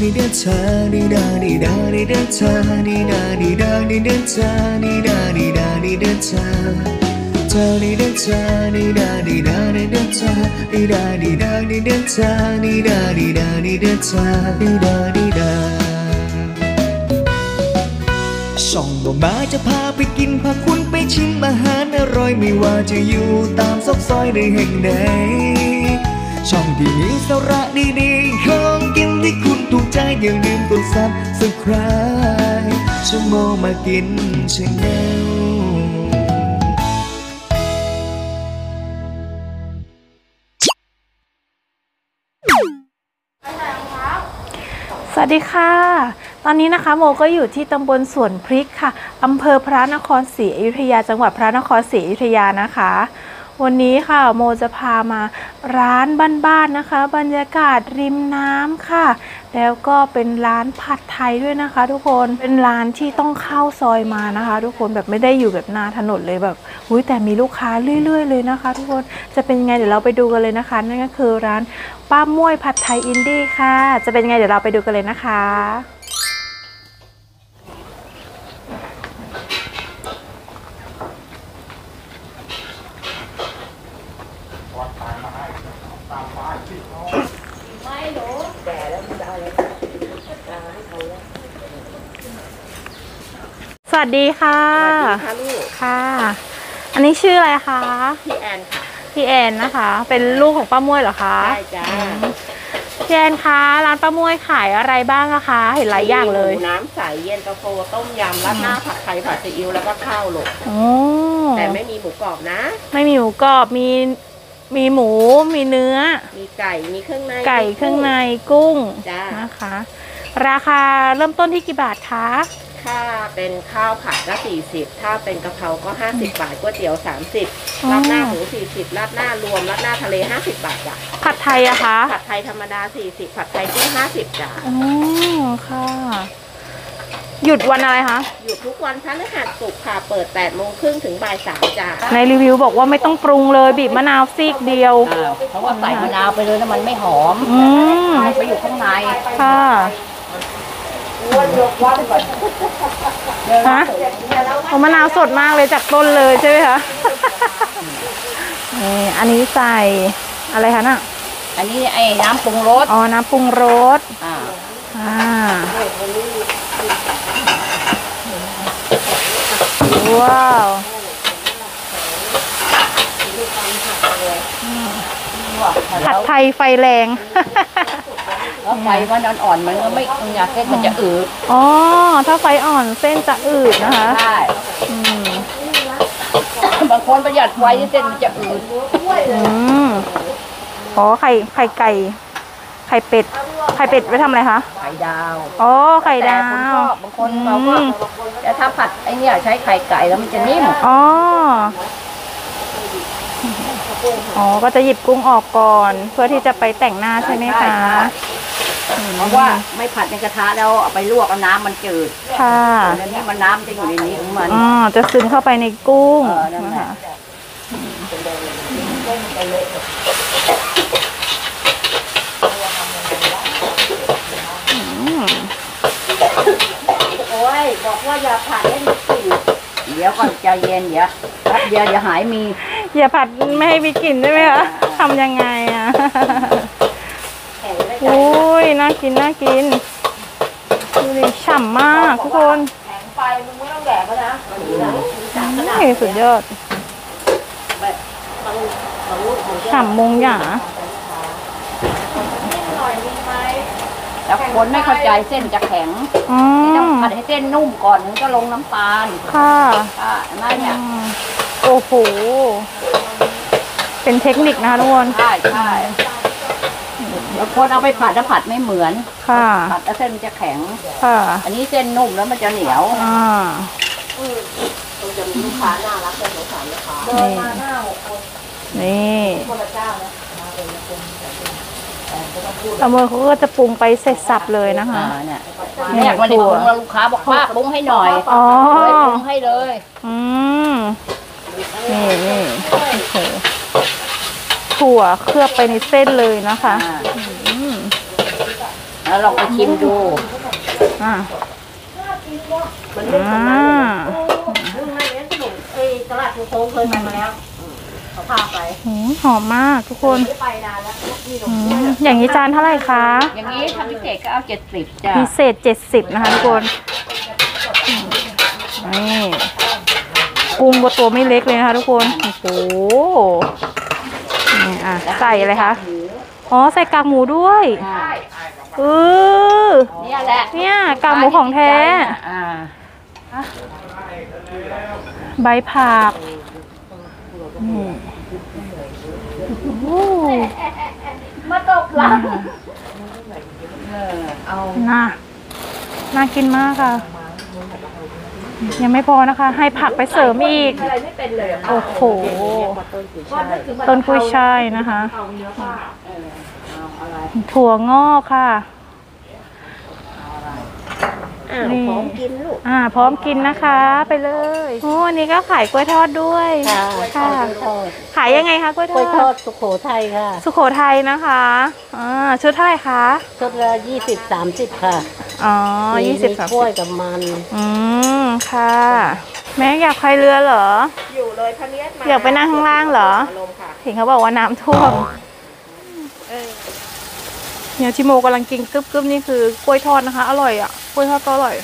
ดีเดชาดีดาดีดาดีเดชาดีดาดีดาดีเดชาดีดาดีดาดีเดชาชาดีเดชาดีดาดีดาดีเดชาดีดาดีดาดีเดชาดีดาดีดาดีเดชาดีดาดีดาช่องบ่มาจะพาไปกินพาคุณไปชิมอาหารอร่อยไม่ว่าจะอยู่ตามซอกซอยใดแห่งใดช่องที่มีสาระดีๆของกินที่คุณถูกใจอย่าลืมกดSubscribe ช่องโมมากินชาแนลสวัสดีค่ะตอนนี้นะคะโมก็อยู่ที่ตำบลสวนพริกค่ะอำเภอพระนครศรีอยุธยาจังหวัดพระนครศรีอยุธยานะคะวันนี้ค่ะโมจะพามาร้านบ้านๆนะคะบรรยากาศริมน้ำค่ะแล้วก็เป็นร้านผัดไทยด้วยนะคะทุกคนเป็นร้านที่ต้องเข้าซอยมานะคะทุกคนแบบไม่ได้อยู่แบบหน้าถนนเลยแบบแต่มีลูกค้าเรื่อยๆเลยนะคะทุกคนจะเป็นยังไงเดี๋ยวเราไปดูกันเลยนะคะนั่นก็คือร้านป้าม่วยผัดไทยอินดี้ค่ะจะเป็นยังไงเดี๋ยวเราไปดูกันเลยนะคะสวัสดีค่ะสวัสดีค่ะลูกค่ะอันนี้ชื่ออะไรคะพี่แอนค่ะพี่แอนนะคะเป็นลูกของป้าม่วยเหรอคะใช่จ้าพี่แอนคะร้านป้าม่วยขายอะไรบ้างอะคะเห็นหลายอย่างเลยน้ำใสเย็นตาโฟต้มยำราดหน้าผัดไทยผัดซีอิ๊วแล้วก็ข้าวลูกแต่ไม่มีหมูกรอบนะไม่มีหมูกรอบมีหมูมีเนื้อมีไก่มีเครื่องในไก่เครื่องในกุ้งนะคะราคาเริ่มต้นที่กี่บาทคะถ้าเป็นข้าวผัดก็40ถ้าเป็นกะเพราก็50 บาทก๋วยเตี๋ยว30ราดหน้าหมู40ราดหน้ารวมราดหน้าทะเล50 บาทจ้ะผัดไทยอะคะผัดไทยธรรมดา40ผัดไทยกุ้ง50จ้ะค่ะหยุดวันอะไรคะหยุดทุกวันพฤหัสศุกร์ค่ะเปิด8:30ถึงบ่าย3จ้ะในรีวิวบอกว่าไม่ต้องปรุงเลยบีบมะนาวซีกเดียวเพราะว่าใส่มะนาวไปเลยแล้วมันไม่หอมมันไปอยู่ข้างในค่ะฮะมะนาวสดมากเลยจากต้นเลยใช่ไหมคะนี่อันนี้ใส่อะไรคะน่ะอันนี้ไอ้น้ำปรุงรสอ๋อน้ำปรุงรสว้าวผัดไทยไฟแรงแล้วไฟมันอ่อนๆมันก็ไม่อยากเส้นมันจะอืดอ๋อถ้าไฟอ่อนเส้นจะอืดนะคะใช่บางคนประหยัดไฟเส้นมันจะอืดอ๋อไข่ไก่ไข่เป็ดไว้ทำอะไรคะไข่ดาวอ๋อไข่ดาวบางคนเราก็แต่ถ้าผัดไอ้นี่ใช้ไข่ไก่แล้วมันจะนิ่มอ๋อก็จะหยิบกุ้งออกก่อนเพื่อที่จะไปแต่งหน้าใช่ไหมคะเพราะว่าไม่ผัดในกระทะแล้วเอาไปลวกเอาน้ำมันจืดค่ะแล้วนี่มันน้ำจะอยู่ในนี้ของมันจะซึมเข้าไปในกุ้งนะคะโอ้ยบอกว่าอย่าผัดให้มันกลิ่นเดี๋ยวก่อนใจเย็นเดี๋ยวหายมีอย่าผัดไม่ให้มีกลิ่นใช่ไหมคะทำยังไงอ่ะโอ้ยน่ากินดูดิฉ่ำมากทุกคนแข็งไปมึงไม่ต้องแดกนะนี่สุดยอดฉ่ำมงหยาแต่คนไม่เข้าใจเส้นจะแข็งต้องผัดให้เส้นนุ่มก่อนถึงก็ลงน้ำตาลค่ะนั่นเนี่ยโอ้โหเป็นเทคนิคนะคะทุกคนใช่บางคนเอาไปผัดแล้วผัดไม่เหมือนค่ะผัดแล้วเส้นมันจะแข็งค่ะอันนี้เส้นนุ่มแล้วมันจะเหนียวจะมีลูกค้าน่ารักเป็นลูกค้านะคะเดินมา5-6 คนนี่คนละเจ้านะตำรวจเขาก็จะปรุงไปเสร็จสับเลยนะคะเนี่ยวันนี้ปรุงแล้วลูกค้าบอกป้าปรุงให้หน่อยปรุงให้เลยนี่ถั่วเคลือบไปในเส้นเลยนะคะแล้วลองไปชิมดูอ่ามันไม่ขนาดซึ่งนั่นเนี้ยขนมตลาดโค้งเคยไปมาแล้วเขาพาไปหอมมากทุกคนไม่ไปนานแล้วมีขนมอย่างนี้จานเท่าไหร่คะอย่างนี้ทำพิเศษก็เอา70จ้ะพิเศษ70นะคะทุกคนนี่กุ้งก็ตัวไม่เล็กเลยนะคะทุกคนโอ้โหนี่อ่ะใส่อะไรคะอ๋อใส่กากหมูด้วยเนี่ยแหละเนี่ยกากหมูของแท้ใบผักมาตบหลังเอาน่ากินมากค่ะยังไม่พอนะคะให้ผักไปเสริมอีกอะไรไม่เป็นเลยโอ้โหต้นกุ้ยช่ายนะคะถั่วงอกค่ะพร้อมกินลูกพร้อมกินนะคะไปเลยโอ้อันนี้ก็ขายกล้วยทอดด้วยค่ะขายยังไงคะกล้วยทอดสุโขทัยค่ะสุโขทัยนะคะชุดเท่าไหร่คะชุดละ20-30ค่ะอ๋อ20-30 กล้วยกับมันค่ะแม่อยากพายเรือเหรออยู่เลยพะเนียดมาอยากไปนั่งข้างล่างเหรอเห็นเขาบอกว่าน้ำท่วมเนี่ยชิโมกำลังกินกึบๆนี่คือกล้วยทอดนะคะอร่อยอ่ะกล้วยทอดก็อร่อย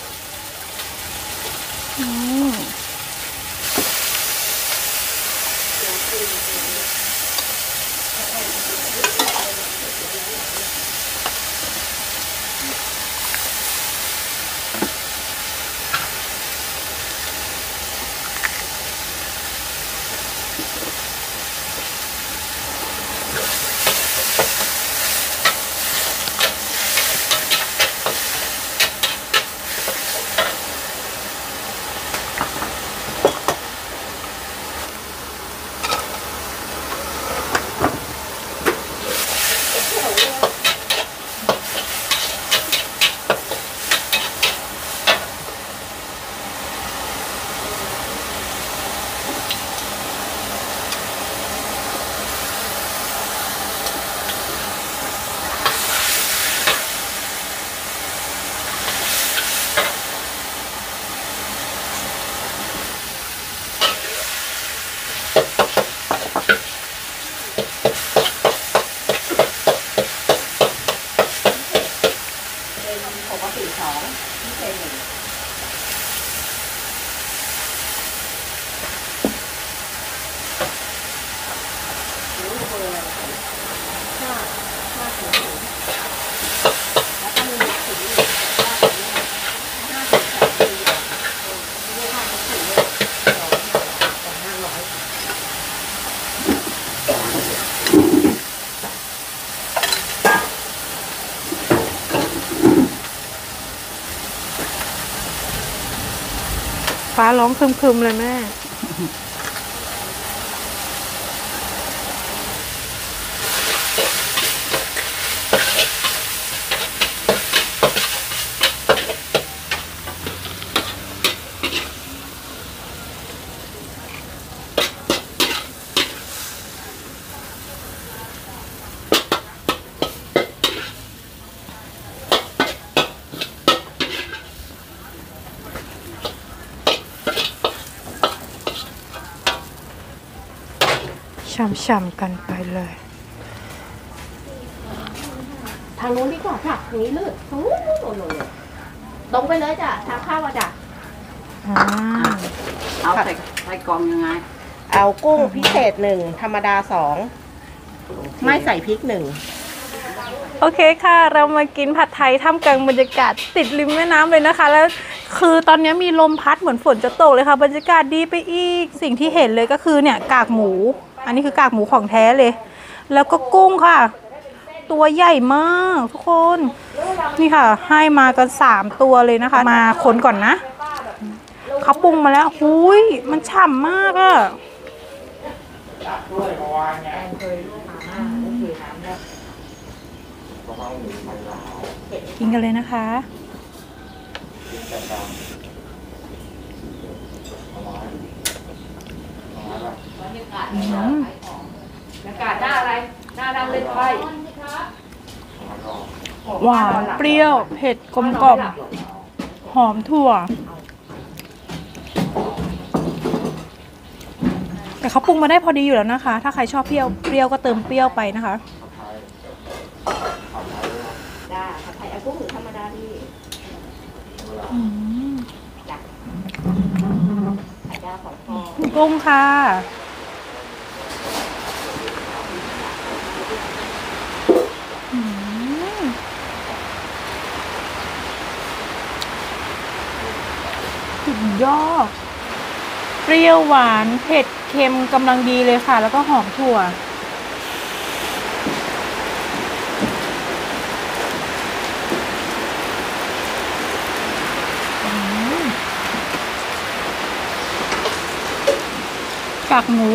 ฟ้าร้องคึมๆเลยแม่ช่ำๆกันไปเลยทางนู้นดีกว่าค่ะทางนี้ลื่นทางนู้นตรงไปเลยจ้ะทางเข้าจ้ะเอาใส่กล่องยังไงเอากุ้งพิเศษ1ธรรมดา2ไม่ใส่พริก1 โอเคค่ะเรามากินผัดไทยท่ามกลางบรรยากาศติดริมแม่น้ำเลยนะคะแล้วคือตอนนี้มีลมพัดเหมือนฝนจะตกเลยค่ะบรรยากาศดีไปอีกสิ่งที่เห็นเลยก็คือเนี่ยกากหมูอันนี้คือกากหมูของแท้เลยแล้วก็กุ้งค่ะตัวใหญ่มากทุกคนนี่ค่ะให้มากัน3ตัวเลยนะคะมาคนก่อนนะเขาปรุงมาแล้วหุยมันฉ่ำมากอะกินกันเลยนะคะอากาศหน้าอะไรหน้าดำเลยไฟหวานเปรี้ยวเผ็ดกลมกล่อมหอมถั่ว แต่เขาปรุงมาได้พอดีอยู่แล้วนะคะ ถ้าใครชอบเปรี้ยวก็เติมเปรี้ยวไปนะคะจ้าผัดไทยเอากุ้งหรือธรรมดาดีจ้ะไข่ดาวของทองกุ้งค่ะสุดยอดเปรี้ยวหวานเผ็ดเค็มกำลังดีเลยค่ะ แล้วก็หอมถั่วกากหมู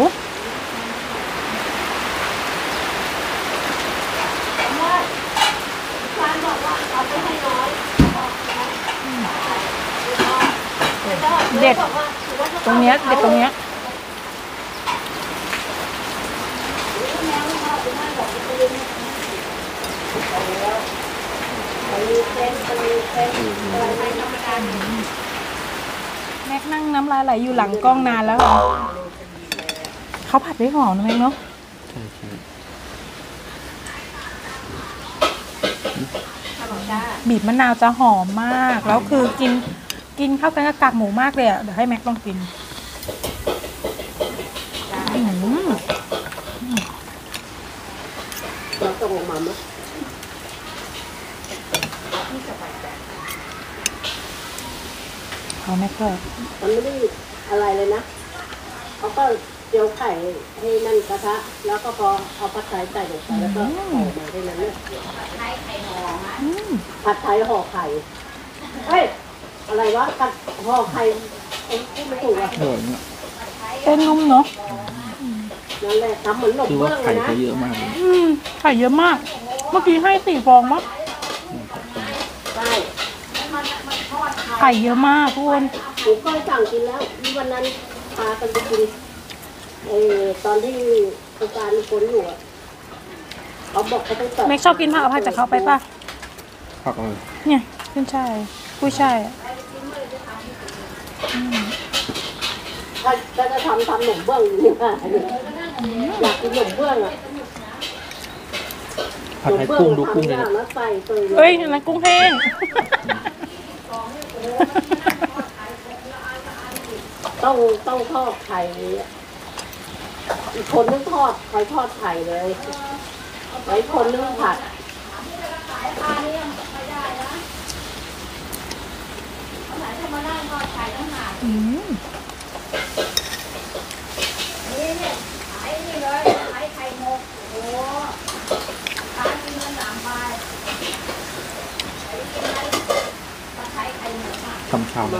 เด็ดตรงเนี้ยเด็ดตรงเนี้ยแม็กนั่งน้ำลายไหลอยู่หลังกล้องนานแล้วเขาผัดได้หอมนะแม็กเนาะบีบมะนาวจะหอมมากแล้วคือกินเข้ากันกับกากหมูมากเลยอ่ะเดี๋ยวให้แม็กลองกินเราต้องลงมามั้ยเขาแม็กเลยมันไม่ได้อะไรเลยนะเขาก็เจียวไข่ให้นั่นกระทะแล้วก็พอเอาผัดไทยใส่ลงไปแล้วก็ห่อมาได้นั้นเนี่ยผัดไทยไข่ห่อผัดไทยห่อไข่เฮ้ยอะไรวะผัดห่อไข่พูดไม่ถูกอ่ะเส้นนุ่มเนาะนั่นแหละทำเหมือนหนมคือเบื้ว่าองเลไข่ยนะเขาเยอะมากเลยไข่เยอะมาก เมื่อกี้ให้4 ฟองมั้งใช่ไข่เยอะมากทุกคนผมก็สั่งกินแล้วที่วันนั้นพากันไปกินตอนที่โครงการมีคนอยู่อ่ะเขาบอกเขาต้องเติมแม็กชอบกินผักกับผักจากเขาไปป่ะผักอะไรเนี่ยขึ้นช่ายกุ้ยช่ายอะถ้าจะทำหนมเบื้องนี่ค่ะอยากกินหนมเบื้องอ่ะผัดไทยกุ้งดูกุ้งเลยนะนะใส่เตยเอ้ยอันนั้นกุ้งแห้งต้องทอดไข่อีกคนนึงทอดคอยทอดไข่เลยไว้คนนึงผัดชำชำ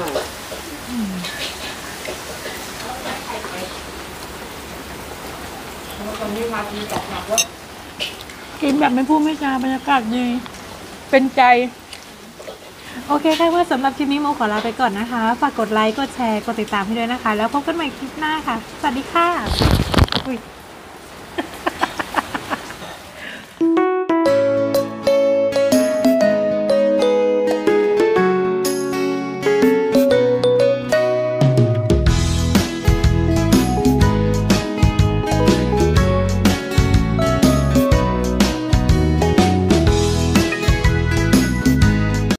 กินแบบไม่พูดไม่จาบรรยากาศดี เป็นใจ โอเคค่ะเพื่อนสำหรับคลิปนี้โมขอลาไปก่อนนะคะ ฝากกดไลค์ กดแชร์ กดติดตามให้ด้วยนะคะ แล้วพบกันใหม่คลิปหน้าค่ะ สวัสดีค่ะอุ๊ย